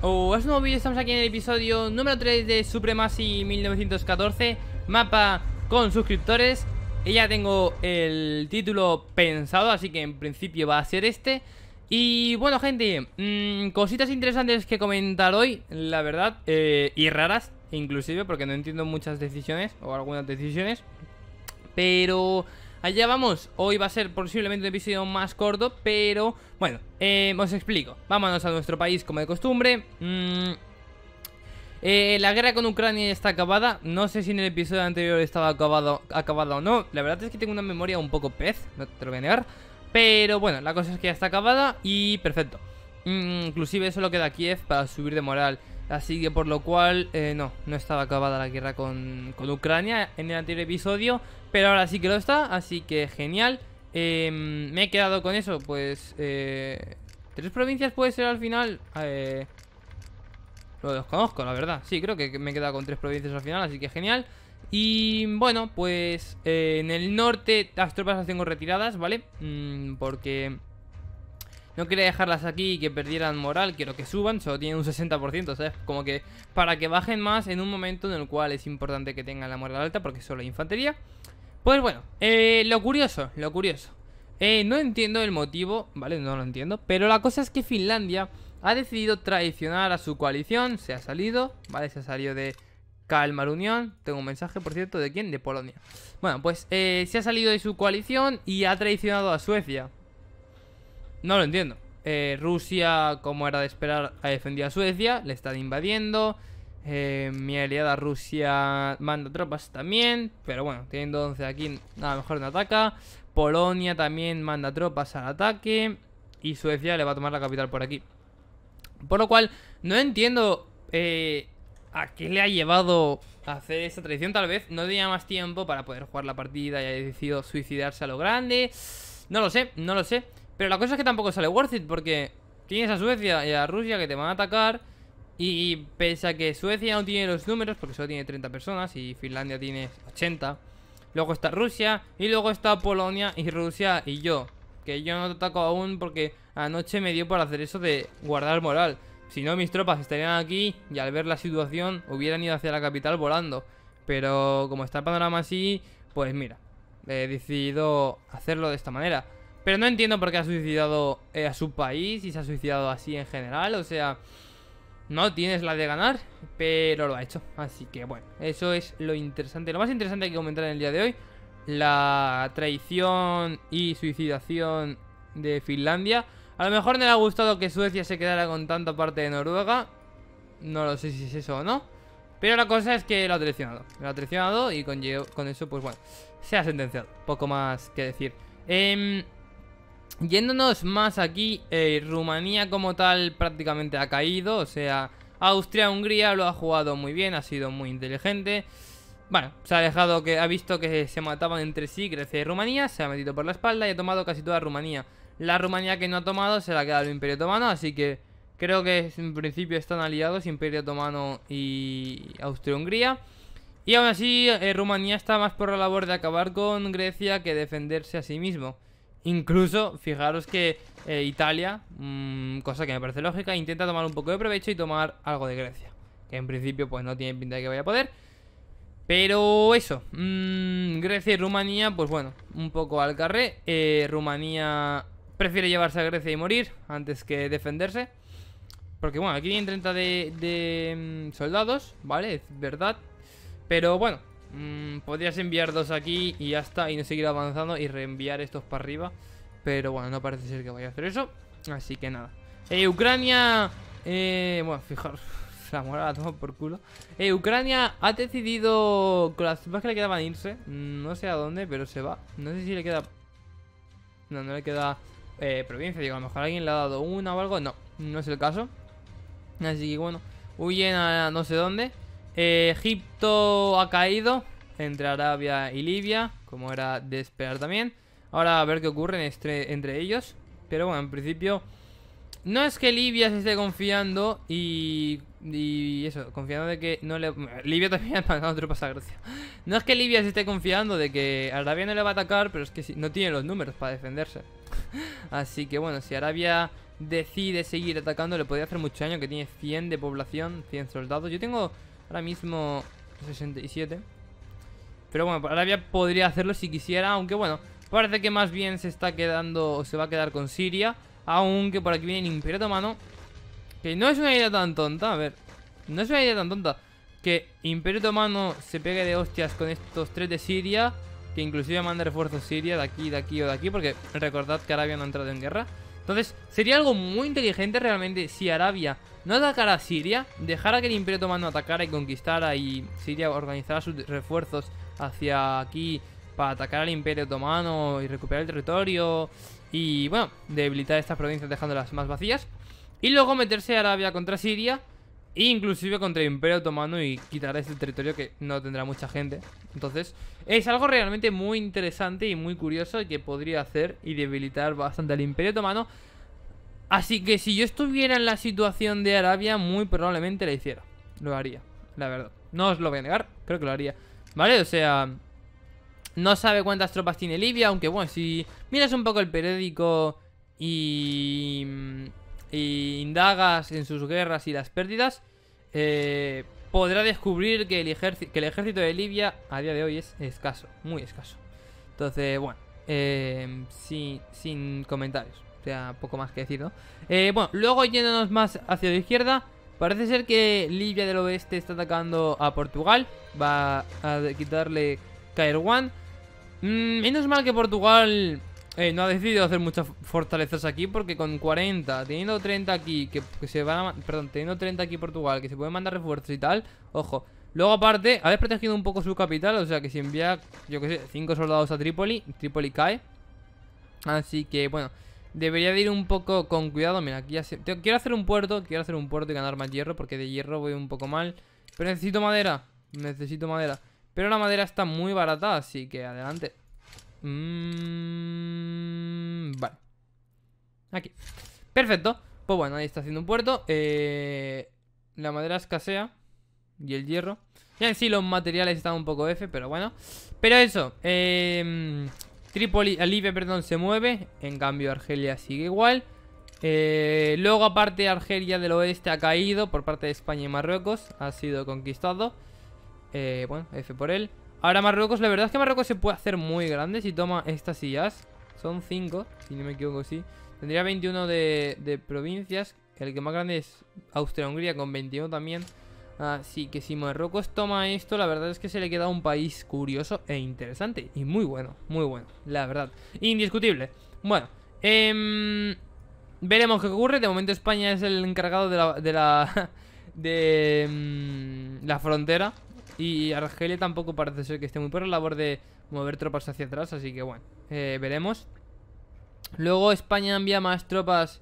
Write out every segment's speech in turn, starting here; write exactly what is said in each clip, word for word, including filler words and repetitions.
o es un nuevo vídeo. Estamos aquí en el episodio número tres de Supremacy mil novecientos catorce, mapa con suscriptores. Y ya tengo el título pensado, así que en principio va a ser este. Y bueno, gente, mmm, cositas interesantes que comentar hoy, la verdad, eh, y raras inclusive, porque no entiendo muchas decisiones, o algunas decisiones. Pero allá vamos. Hoy va a ser posiblemente un episodio más corto, pero bueno, eh, os explico. Vámonos a nuestro país como de costumbre. mm, eh, La guerra con Ucrania está acabada. No sé si en el episodio anterior estaba acabado, acabado o no. La verdad es que tengo una memoria un poco pez, no te lo voy a negar. Pero bueno, la cosa es que ya está acabada y perfecto. mm, Inclusive solo queda Kiev para subir de moral. Así que por lo cual, eh, no, no estaba acabada la guerra con, con Ucrania en el anterior episodio, pero ahora sí que lo está, así que genial. eh, Me he quedado con eso, pues eh, ¿tres provincias puede ser al final? Eh, lo desconozco, la verdad. Sí, creo que me he quedado con tres provincias al final, así que genial. Y bueno, pues eh, en el norte las tropas las tengo retiradas, ¿vale? Mm, porque no quería dejarlas aquí y que perdieran moral. Quiero que suban, solo tienen un sesenta por ciento, ¿sabes? Como que para que bajen más en un momento en el cual es importante que tengan la moral alta, porque solo hay infantería. Pues bueno, eh, lo curioso, lo curioso eh, no entiendo el motivo, ¿vale? No lo entiendo, pero la cosa es que Finlandia ha decidido traicionar a su coalición. Se ha salido, ¿vale? Se ha salido de Kalmar Unión. Tengo un mensaje, por cierto, ¿de quién? De Polonia. Bueno, pues eh, se ha salido de su coalición y ha traicionado a Suecia. No lo entiendo. eh, Rusia, como era de esperar, ha defendido a Suecia. Le están invadiendo. eh, Mi aliada Rusia manda tropas también, pero bueno, teniendo once aquí, nada mejor no ataca. Polonia también manda tropas al ataque. Y Suecia le va a tomar la capital por aquí. Por lo cual, no entiendo eh, a qué le ha llevado a hacer esta traición. Tal vez no tenía más tiempo para poder jugar la partida y ha decidido suicidarse a lo grande. No lo sé, no lo sé. Pero la cosa es que tampoco sale worth it, porque tienes a Suecia y a Rusia que te van a atacar. Y pese a que Suecia no tiene los números, porque solo tiene treinta personas y Finlandia tiene ochenta. Luego está Rusia y luego está Polonia y Rusia y yo, que yo no te ataco aún porque anoche me dio por hacer eso de guardar moral. Si no, mis tropas estarían aquí y al ver la situación hubieran ido hacia la capital volando. Pero como está el panorama así, pues mira, he decidido hacerlo de esta manera. Pero no entiendo por qué ha suicidado eh, a su país y se ha suicidado así en general. O sea, no tienes la de ganar, pero lo ha hecho. Así que bueno, eso es lo interesante. Lo más interesante que comentar en el día de hoy: la traición y suicidación de Finlandia. A lo mejor no le ha gustado que Suecia se quedara con tanta parte de Noruega. No lo sé si es eso o no, pero la cosa es que lo ha traicionado. Lo ha traicionado y con, con eso, pues bueno, se ha sentenciado. Poco más que decir. Eh... Yéndonos más aquí, eh, Rumanía como tal prácticamente ha caído. O sea, Austria-Hungría lo ha jugado muy bien, ha sido muy inteligente. Bueno, se ha dejado que ha visto que se mataban entre sí Grecia y Rumanía, se ha metido por la espalda y ha tomado casi toda Rumanía. La Rumanía que no ha tomado se la ha quedado el Imperio Otomano, así que creo que en principio están aliados Imperio Otomano y Austria-Hungría. Y aún así, eh, Rumanía está más por la labor de acabar con Grecia que defenderse a sí mismo. Incluso, fijaros que eh, Italia, mmm, cosa que me parece lógica, intenta tomar un poco de provecho y tomar algo de Grecia, que en principio pues no tiene pinta de que vaya a poder. Pero eso, mmm, Grecia y Rumanía, pues bueno, un poco al carré. eh, Rumanía prefiere llevarse a Grecia y morir antes que defenderse, porque bueno, aquí tienen treinta de, de mmm, soldados, ¿vale? Es verdad. Pero bueno, Mm, podrías enviar dos aquí y ya está, y no seguir avanzando y reenviar estos para arriba. Pero bueno, no parece ser que vaya a hacer eso. Así que nada. eh, Ucrania, eh, bueno, fijaros, la moral la toma por culo. eh, Ucrania ha decidido, con las tropas que le quedaban, irse. No sé a dónde, pero se va. No sé si le queda, no, no le queda eh, provincia. Digo, a lo mejor alguien le ha dado una o algo. No, no es el caso. Así que bueno, huyen a no sé dónde. Eh, Egipto ha caído entre Arabia y Libia, como era de esperar también. Ahora a ver qué ocurre entre, entre ellos. Pero bueno, en principio no es que Libia se esté confiando y, y eso, confiando de que no le... Libia también ha mandado tropas a Grecia. No es que Libia se esté confiando de que Arabia no le va a atacar, pero es que no tiene los números para defenderse. Así que bueno, si Arabia decide seguir atacando, le podría hacer mucho daño, que tiene cien de población, cien soldados. Yo tengo ahora mismo sesenta y siete. Pero bueno, Arabia podría hacerlo si quisiera, aunque bueno, parece que más bien se está quedando o se va a quedar con Siria. Aunque por aquí viene el Imperio Otomano, que no es una idea tan tonta, a ver, no es una idea tan tonta que Imperio Otomano se pegue de hostias con estos tres de Siria, que inclusive manda refuerzos Siria de aquí, de aquí o de aquí, porque recordad que Arabia no ha entrado en guerra. Entonces sería algo muy inteligente realmente si Arabia no atacara a Siria, dejara que el Imperio Otomano atacara y conquistara, y Siria organizara sus refuerzos hacia aquí para atacar al Imperio Otomano y recuperar el territorio y, bueno, debilitar estas provincias dejándolas más vacías. Y luego meterse a Arabia contra Siria e inclusive contra el Imperio Otomano y quitar este territorio que no tendrá mucha gente. Entonces es algo realmente muy interesante y muy curioso y que podría hacer y debilitar bastante al Imperio Otomano. Así que si yo estuviera en la situación de Arabia, muy probablemente la hiciera. Lo haría, la verdad. No os lo voy a negar, creo que lo haría. ¿Vale? O sea, no sabe cuántas tropas tiene Libia, aunque bueno, si miras un poco el periódico y, y indagas en sus guerras y las pérdidas, eh, podrá descubrir que el, que el ejército de Libia a día de hoy es escaso, muy escaso. Entonces, bueno, eh, sin, sin comentarios. O sea, poco más que decir, ¿no? Eh, bueno, luego yéndonos más hacia la izquierda, parece ser que Libia del oeste está atacando a Portugal. Va a quitarle Kairouan. mm, Menos mal que Portugal eh, no ha decidido hacer muchas fortalezas aquí, porque con cuarenta, teniendo treinta aquí, que, que se van a... Perdón, teniendo treinta aquí Portugal, que se pueden mandar refuerzos y tal. Ojo. Luego aparte, ha desprotegido un poco su capital. O sea que si envía, yo que sé, cinco soldados a Trípoli, Trípoli cae. Así que, bueno, debería de ir un poco con cuidado. Mira, aquí ya se... Quiero hacer un puerto, quiero hacer un puerto y ganar más hierro, porque de hierro voy un poco mal. Pero necesito madera, necesito madera. Pero la madera está muy barata, así que adelante. mm, Vale. Aquí. Perfecto. Pues bueno, ahí está haciendo un puerto. eh... La madera escasea. Y el hierro. Ya en sí los materiales están un poco F, pero bueno. Pero eso, eh... Trípoli, Libia, perdón, se mueve. En cambio Argelia sigue igual. eh, Luego aparte Argelia del oeste ha caído por parte de España y Marruecos. Ha sido conquistado. eh, Bueno, F por él. Ahora Marruecos, la verdad es que Marruecos se puede hacer muy grande si toma estas sillas. Son cinco, si no me equivoco, sí. Tendría veintiuno de, de provincias. El que más grande es Austria-Hungría con veintiuno también. Así que si Marruecos toma esto, la verdad es que se le queda un país curioso e interesante. Y muy bueno, muy bueno, la verdad. Indiscutible. Bueno, eh, veremos qué ocurre. De momento España es el encargado de la... De la, de, um, la frontera. Y Argelia tampoco parece ser que esté muy por la labor de mover tropas hacia atrás. Así que bueno, eh, veremos. Luego España envía más tropas,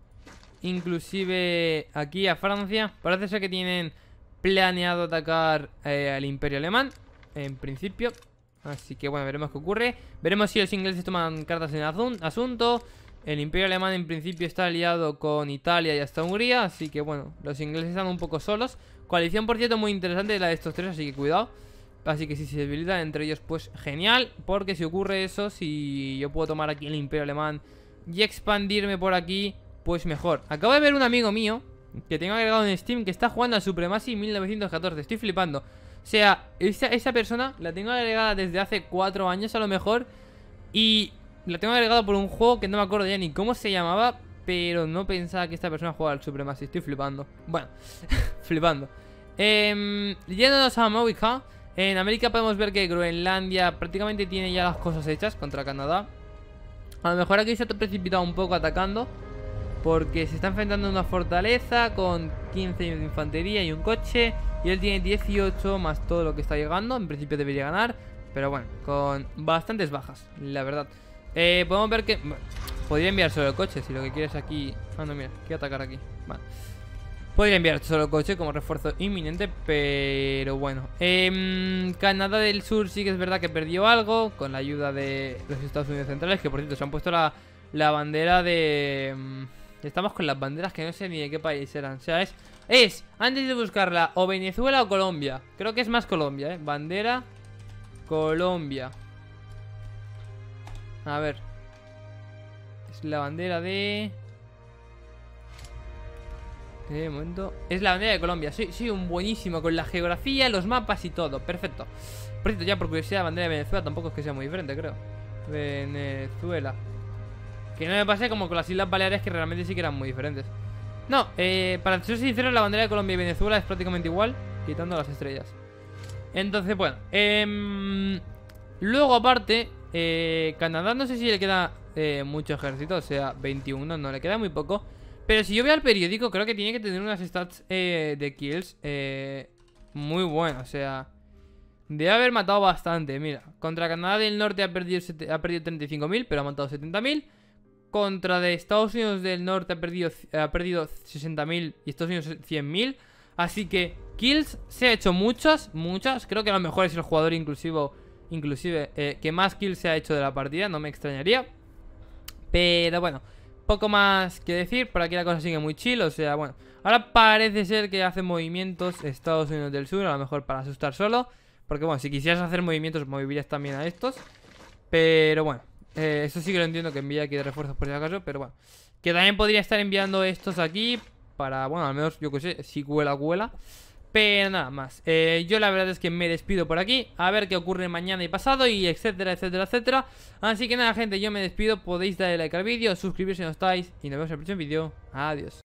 inclusive aquí a Francia. Parece ser que tienen planeado atacar eh, al Imperio Alemán, en principio. Así que bueno, veremos qué ocurre. Veremos si los ingleses toman cartas en el asunto. El Imperio Alemán en principio está aliado con Italia y hasta Hungría. Así que bueno, los ingleses están un poco solos. Coalición, por cierto, muy interesante la de estos tres, así que cuidado. Así que si se debilitan entre ellos, pues genial. Porque si ocurre eso, si yo puedo tomar aquí el Imperio Alemán y expandirme por aquí, pues mejor. Acabo de ver un amigo mío que tengo agregado en Steam que está jugando a Supremacy mil novecientos catorce. Estoy flipando. O sea, esa, esa persona la tengo agregada desde hace cuatro años a lo mejor. Y la tengo agregada por un juego que no me acuerdo ya ni cómo se llamaba, pero no pensaba que esta persona jugaba al Supremacy. Estoy flipando. Bueno, flipando. eh, Yéndonos a Maui-Ha. En América podemos ver que Groenlandia prácticamente tiene ya las cosas hechas contra Canadá. A lo mejor aquí se ha precipitado un poco atacando, porque se está enfrentando a una fortaleza con quince de infantería y un coche. Y él tiene dieciocho más todo lo que está llegando. En principio debería ganar, pero bueno, con bastantes bajas, la verdad. eh, Podemos ver que... bueno, podría enviar solo el coche si lo que quieres aquí... Ah, no, mira, quiero atacar aquí. Vale. Podría enviar solo el coche como refuerzo inminente, pero bueno. eh, Canadá del Sur sí que es verdad que perdió algo con la ayuda de los Estados Unidos centrales, que por cierto se han puesto la, la bandera de... Estamos con las banderas que no sé ni de qué país eran. O sea, es, es, antes de buscarla, o Venezuela o Colombia. Creo que es más Colombia, ¿eh? Bandera Colombia. A ver. Es la bandera de... De momento es la bandera de Colombia. Soy, soy un buenísimo con la geografía, los mapas y todo. Perfecto. Por cierto, ya por curiosidad, la bandera de Venezuela tampoco es que sea muy diferente, creo. Venezuela. Que no me pase como con las Islas Baleares, que realmente sí que eran muy diferentes. No, eh, para ser sincero, la bandera de Colombia y Venezuela es prácticamente igual, quitando las estrellas. Entonces, bueno, eh, luego aparte, eh, Canadá no sé si le queda eh, mucho ejército, o sea, veintiuno, no le queda muy poco. Pero si yo veo al periódico, creo que tiene que tener unas stats eh, de kills eh, muy buenas, o sea, debe haber matado bastante. Mira, contra Canadá del Norte ha perdido, ha perdido treinta y cinco mil, pero ha matado setenta mil. Contra de Estados Unidos del Norte ha perdido, ha perdido sesenta mil y Estados Unidos cien mil. Así que kills se ha hecho muchas, muchas. Creo que a lo mejor es el jugador inclusivo, inclusive eh, que más kills se ha hecho de la partida, no me extrañaría. Pero bueno, poco más que decir. Por aquí la cosa sigue muy chill, o sea, bueno. Ahora parece ser que hace movimientos Estados Unidos del Sur, a lo mejor para asustar solo. Porque bueno, si quisieras hacer movimientos, movirías también a estos. Pero bueno, eh, eso sí que lo entiendo, que envía aquí de refuerzos por si acaso. Pero bueno, que también podría estar enviando estos aquí para, bueno, al menos, yo que sé, si cuela, cuela. Pero nada más, eh, yo la verdad es que me despido por aquí. A ver qué ocurre mañana y pasado, y etcétera, etcétera, etcétera. Así que nada, gente, yo me despido. Podéis darle like al vídeo, suscribiros si no estáis, y nos vemos en el próximo vídeo. Adiós.